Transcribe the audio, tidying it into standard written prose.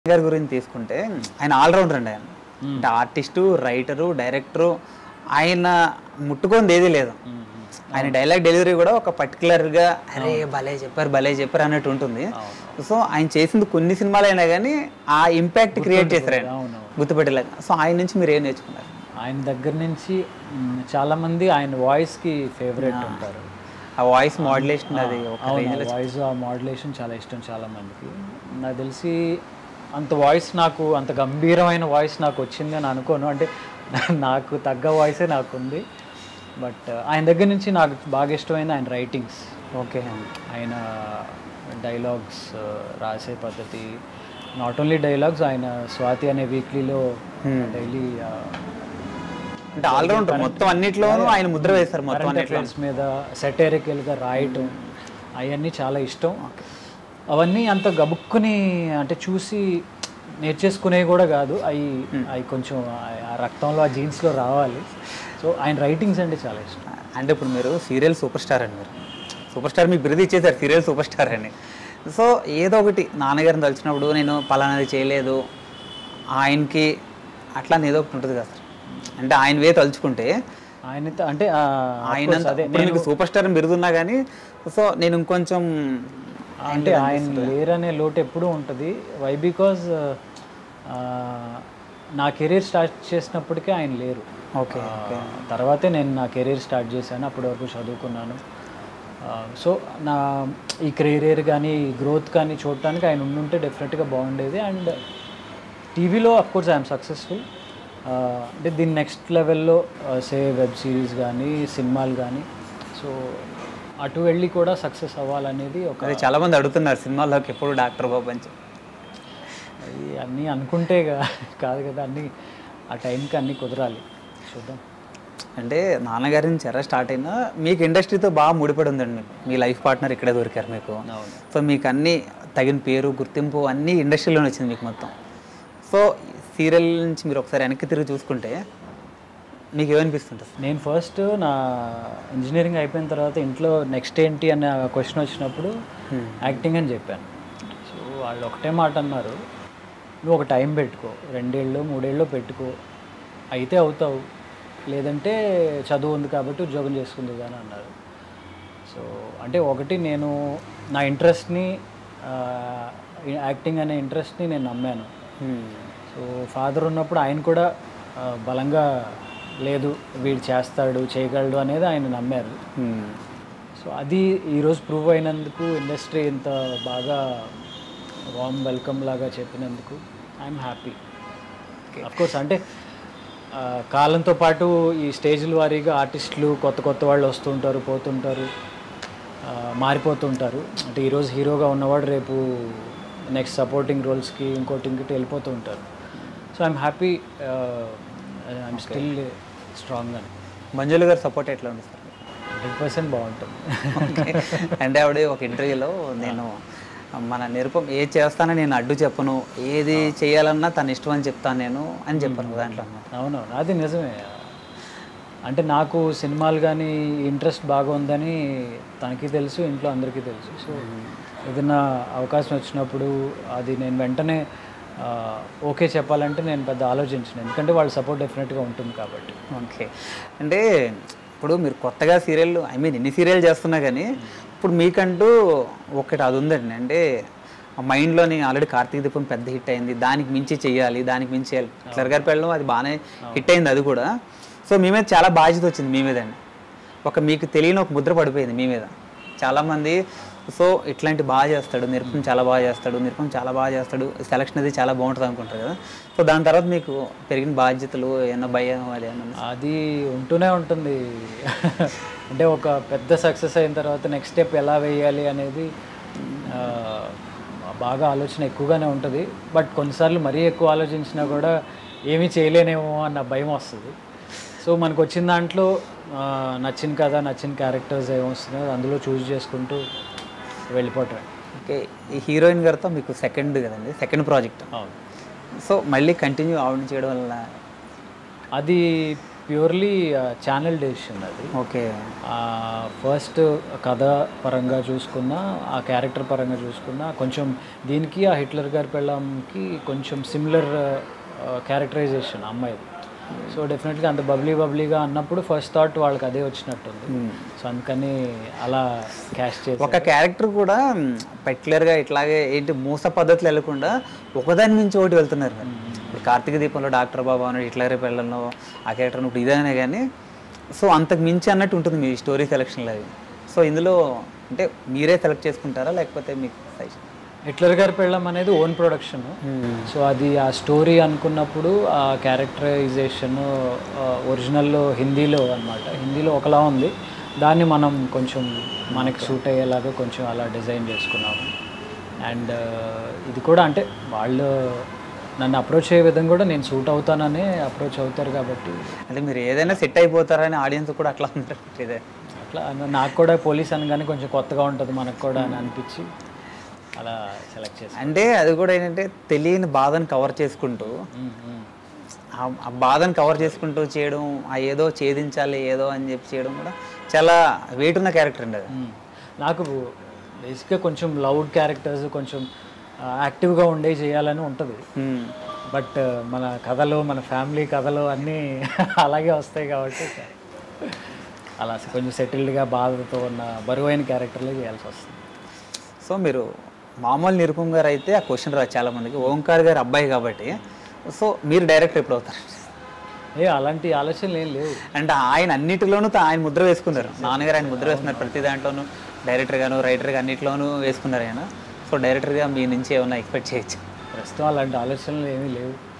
గారి గురించి తీసుకుంటే ఆయన ఆల్రౌండర్ అండి. ఆయన అంటే ఆర్టిస్టు, రైటరు, డైరెక్టరు, ఆయన ముట్టుకుంది ఏదీ లేదు. ఆయన డైలాగ్ డెలివరీ కూడా ఒక పర్టికులర్గా అరే భలే చెప్పారు అన్నట్టు ఉంటుంది. సో ఆయన చేసింది కొన్ని సినిమాలు అయినా కానీ ఆ ఇంపాక్ట్ క్రియేట్ చేశారు ఆయన గుర్తుపెట్టేలాగా. సో ఆయన నుంచి మీరు ఏం నేర్చుకున్నారు? ఆయన దగ్గర నుంచి చాలామంది ఆయన వాయిస్కి ఫేవరెట్ ఉంటారు. ఆ వాయిస్ మాడ్యులేషన్, అది వాయిస్ ఆ మాడ్యులేషన్ చాలా ఇష్టం చాలామందికి. నాకు తెలిసి అంత వాయిస్, నాకు అంత గంభీరమైన వాయిస్ నాకు వచ్చింది అని అనుకోను. అంటే నాకు తగ్గ వాయిసే నాకుంది. బట్ ఆయన దగ్గర నుంచి నాకు బాగా ఇష్టమైన ఆయన రైటింగ్స్. ఓకే, ఆయన డైలాగ్స్ రాసే పద్ధతి, నాట్ ఓన్లీ డైలాగ్స్, ఆయన స్వాతి అనే వీక్లీలో డైలీ అంటే ఆల్రౌండర్, మొత్తం అన్నిట్లోనూ ఆయన ముద్ర వేస్తారు. మొత్తం అన్నిట్స్ మీద సెటైరికల్గా రాయటం అవన్నీ చాలా ఇష్టం. అవన్నీ అంత గబుక్కుని అంటే చూసి నేర్చేసుకునేవి కూడా కాదు, అవి కొంచెం ఆ రక్తంలో, ఆ జీన్స్లో రావాలి. సో ఆయన రైటింగ్స్ అంటే చాలా ఇష్టం. అంటే ఇప్పుడు మీరు సీరియల్ సూపర్ స్టార్ అండి, మీరు సూపర్ స్టార్ మీకు బిరుదు ఇచ్చేసారు, సీరియల్ సూపర్ స్టార్ అని. సో ఏదో ఒకటి నాన్నగారిని తలిచినప్పుడు నేను పలానాది చేయలేదు ఆయనకి అట్లా ఏదో ఒకటి ఉంటుంది కదా సార్. అంటే ఆయన వే తలుచుకుంటే ఆయన అంటే ఆయన మీకు సూపర్ స్టార్ అని బిరుదున్నా కానీ, సో నేను ఇంకొంచెం అంటే ఆయన లేరనే లోటు ఎప్పుడూ ఉంటుంది. వై బికాజ్ నా కెరీర్ స్టార్ట్ చేసినప్పటికీ ఆయన లేరు. ఓకే, తర్వాతే నేను నా కెరీర్ స్టార్ట్ చేశాను, అప్పటి వరకు చదువుకున్నాను. సో నా ఈ కెరీర్ కానీ ఈ గ్రోత్ కానీ చూడటానికి ఆయన ఉండుంటే డెఫినెట్గా బాగుండేది. అండ్ టీవీలో అఫ్కోర్స్ ఐఎమ్ సక్సెస్ఫుల్. అంటే దీని నెక్స్ట్ లెవెల్లో సే వెబ్ సిరీస్ కానీ సినిమాలు కానీ, సో అటు వెళ్ళి కూడా సక్సెస్ అవ్వాలనేది ఒక. చాలామంది అడుగుతున్నారు సినిమాల్లోకి ఎప్పుడు డాక్టర్ బాబు అని. అది అన్నీ అనుకుంటే కాదు కదా, అన్నీ ఆ టైంకి అన్నీ కుదరాలి, చూద్దాం. అంటే నాన్నగారి నుంచి ఎర్ర స్టార్ట్ అయినా మీకు ఇండస్ట్రీతో బాగా ముడిపడి ఉందండి. మీకు మీ లైఫ్ పార్ట్నర్ ఇక్కడే దొరికారు మీకు. సో మీకు అన్నీ తగిన పేరు, గుర్తింపు అన్నీ ఇండస్ట్రీలోనే వచ్చింది మీకు మొత్తం. సో సీరియల్ నుంచి మీరు ఒకసారి వెనక్కి తిరిగి చూసుకుంటే మీకు ఏమనిపిస్తుంటుంది? నేను ఫస్ట్ నా ఇంజనీరింగ్ అయిపోయిన తర్వాత ఇంట్లో నెక్స్ట్ ఏంటి అనే క్వశ్చన్ వచ్చినప్పుడు యాక్టింగ్ అని చెప్పాను. సో వాళ్ళు ఒకటే మాట అన్నారు, నువ్వు ఒక టైం పెట్టుకో, 2 ఏళ్ళు 3 ఏళ్ళు పెట్టుకో, అయితే అవుతావు, లేదంటే చదువు ఉంది కాబట్టి ఉద్యోగం చేసుకుంది కానీ అన్నారు. సో అంటే ఒకటి, నేను నా ఇంట్రెస్ట్ని, యాక్టింగ్ అనే ఇంట్రెస్ట్ని నేను నమ్మాను. సో ఫాదర్ ఉన్నప్పుడు ఆయన కూడా బలంగా లేదు వీడు చేస్తాడు, చేయగలడు అనేది ఆయన నమ్మారు. సో అది ఈరోజు ప్రూవ్ అయినందుకు, ఇండస్ట్రీ ఇంత బాగా వామ్ వెల్కమ్ లాగా చెప్పినందుకు ఐఎమ్ హ్యాపీ. అఫ్కోర్స్ అంటే కాలంతో పాటు ఈ స్టేజ్ల వారీగా ఆర్టిస్టులు కొత్త వాళ్ళు వస్తుంటారు, పోతుంటారు, మారిపోతుంటారు. అంటే ఈరోజు హీరోగా ఉన్నవాడు రేపు నెక్స్ట్ సపోర్టింగ్ రోల్స్కి ఇంకోటి వెళ్ళిపోతూ ఉంటారు. So I'm happy, I'm still strong అని. మంజుల గారు సపోర్ట్ ఎట్లా ఉంది సార్? 100% బాగుంటుంది. అంటే ఆవిడ ఒక ఇంటర్వ్యూలో, నేను మన నిరుపం ఏది చేస్తానో నేను అడ్డు చెప్పను, ఏది చేయాలన్నా తన ఇష్టం అని చెప్తాను నేను అని చెప్పాను దాంట్లో. అవునవును, అది నిజమే. అంటే నాకు సినిమాలు కానీ ఇంట్రెస్ట్ బాగా ఉందని తనకి తెలుసు, ఇంట్లో అందరికీ తెలుసు. సో ఏదైనా అవకాశం వచ్చినప్పుడు అది నేను వెంటనే ఓకే చెప్పాలంటే నేను పెద్ద ఆలోచించను, ఎందుకంటే వాళ్ళ సపోర్ట్ డెఫినెట్గా ఉంటుంది కాబట్టి. ఓకే, అంటే ఇప్పుడు మీరు కొత్తగా సీరియల్, ఎన్ని సీరియల్ చేస్తున్నా కానీ ఇప్పుడు మీకంటూ ఒకటి అది ఉందండి. అంటే మైండ్లోని ఆల్రెడీ కార్తీక దీపం పెద్ద హిట్ అయింది, దానికి మించి చేయాలి, దానికి మించి చేయాలి. హిట్లర్ పెళ్ళం అది బాగానే హిట్ అయింది అది కూడా. సో మీ మీద చాలా బాధ్యత వచ్చింది మీ మీద అండి. మీకు తెలియని ఒక ముద్ర పడిపోయింది మీ మీద. చాలామంది సో ఇట్లాంటి బాగా చేస్తాడు, నిరుపం చాలా బాగా చేస్తాడు, సెలక్షన్ అది చాలా బాగుంటుంది అనుకుంటారు కదా. సో దాని తర్వాత మీకు పెరిగిన బాధ్యతలు, ఏమన్నా భయం అది ఏమన్నా? అది ఉంటూనే ఉంటుంది. అంటే ఒక పెద్ద సక్సెస్ అయిన తర్వాత నెక్స్ట్ స్టెప్ ఎలా వేయాలి అనేది బాగా ఆలోచన ఎక్కువగానే ఉంటుంది. బట్ కొన్నిసార్లు మరీ ఎక్కువ ఆలోచించినా కూడా ఏమీ చేయలేనేమో అన్న భయం వస్తుంది. సో మనకు వచ్చిన దాంట్లో నచ్చిన కథ, నచ్చిన క్యారెక్టర్స్ ఏమొస్తున్నాయో అందులో చూస్ చేసుకుంటూ వెళ్ళిపోవటమే. ఓకే, ఈ హీరోయిన్ గారితో మీకు సెకండ్ కదండి, సెకండ్ ప్రాజెక్ట్. అవును. సో మళ్ళీ కంటిన్యూ ఆవిడ చేయడం వల్ల అది ప్యూర్లీ ఛానల్ డెసిషన్ అది. ఓకే. ఫస్ట్ కథ పరంగా చూసుకున్నా, ఆ క్యారెక్టర్ పరంగా చూసుకున్నా కొంచెం దీనికి ఆ హిట్లర్ గారి పెళ్ళంకి కొంచెం సిమిలర్ క్యారెక్టరైజేషన్ అమ్మాయిది. సో డెఫినెట్గా అంత బబ్లీగా అన్నప్పుడు ఫస్ట్ థాట్ వాళ్ళకి అదే వచ్చినట్టుంది. సో అందుకని అలా క్యాస్ట్ చేసి ఒక క్యారెక్టర్ కూడా పర్టికులర్గా ఇట్లాగే ఏంటి మూస పద్ధతులు వెళ్ళకుండా ఒకదాని నుంచి ఒకటి వెళ్తున్నారు మరి. ఇప్పుడు కార్తీక దీపంలో డాక్టర్ బాబా అని హిట్లర్ పెళ్ళలో ఆ క్యారెక్టర్ ఇప్పుడు ఇదనే కానీ సో అంతకు మించి అన్నట్టు ఉంటుంది మీ స్టోరీ సెలక్షన్లో అది. సో ఇందులో అంటే మీరే సెలెక్ట్ చేసుకుంటారా లేకపోతే మీకు సజెషన్? హిట్లర్ గారి పెళ్ళం అనేది ఓన్ ప్రొడక్షన్. సో అది ఆ స్టోరీ అనుకున్నప్పుడు ఆ క్యారెక్టరైజేషన్ ఒరిజినల్లో హిందీలో అనమాట, హిందీలో ఒకలా ఉంది. దాన్ని మనం కొంచెం మనకి సూట్ అయ్యేలాగా కొంచెం అలా డిజైన్ చేసుకున్నాము. అండ్ ఇది కూడా అంటే వాళ్ళు నన్ను అప్రోచ్ అయ్యే విధంగా కూడా నేను సూట్ అవుతాననే అప్రోచ్ అవుతారు కాబట్టి అంటే మీరు ఏదైనా సెట్ అయిపోతారని ఆడియన్స్ కూడా అట్లా ఉంటారు. ఇదే అట్లా నాకు కూడా పోలీస్ అనగానే కొంచెం కొత్తగా ఉంటుంది మనకు కూడా అని అనిపించి అలా సెలెక్ట్ చేసి. అంటే అది కూడా ఏంటంటే తెలియని బాధను కవర్ చేసుకుంటూ ఆ బాధను కవర్ చేసుకుంటూ చేయడం, ఆ ఏదో ఛేదించాలి ఏదో అని చెప్పి చేయడం కూడా చాలా వెయిట్ ఉన్న క్యారెక్టర్ అండి అది. నాకు బేసిక్గా కొంచెం లౌడ్ క్యారెక్టర్స్ కొంచెం యాక్టివ్గా ఉండే చేయాలని ఉంటుంది. బట్ మన కథలో మన ఫ్యామిలీ కథలో అన్నీ అలాగే వస్తాయి కాబట్టి అలా కొంచెం సెటిల్డ్గా బాధతో ఉన్న బరువైన క్యారెక్టర్లే చేయాల్సి వస్తుంది. సో మీరు మామూలు నిరుపమ్ గారు అయితే ఆ క్వశ్చన్ రాదు చాలామందికి, ఓంకార్ గారు అబ్బాయి కాబట్టి సో మీరు డైరెక్టర్ ఎప్పుడు అవుతారు? అలాంటి ఆలోచనలు ఏం లేవు. అంటే ఆయన అన్నిటిలోనూ ఆయన ముద్ర వేసుకున్నారు, నాన్నగారు ఆయన ముద్ర వేసుకున్నారు, ప్రతి దాంట్లోనూ డైరెక్టర్గాను రైటర్గా అన్నింటిలోనూ వేసుకున్నారు ఆయన. సో డైరెక్టర్గా మీ నుంచి ఏమైనా ఎక్స్పెక్ట్ చేయొచ్చు? ప్రస్తుతం అలాంటి ఆలోచనలు ఏమీ లేవు.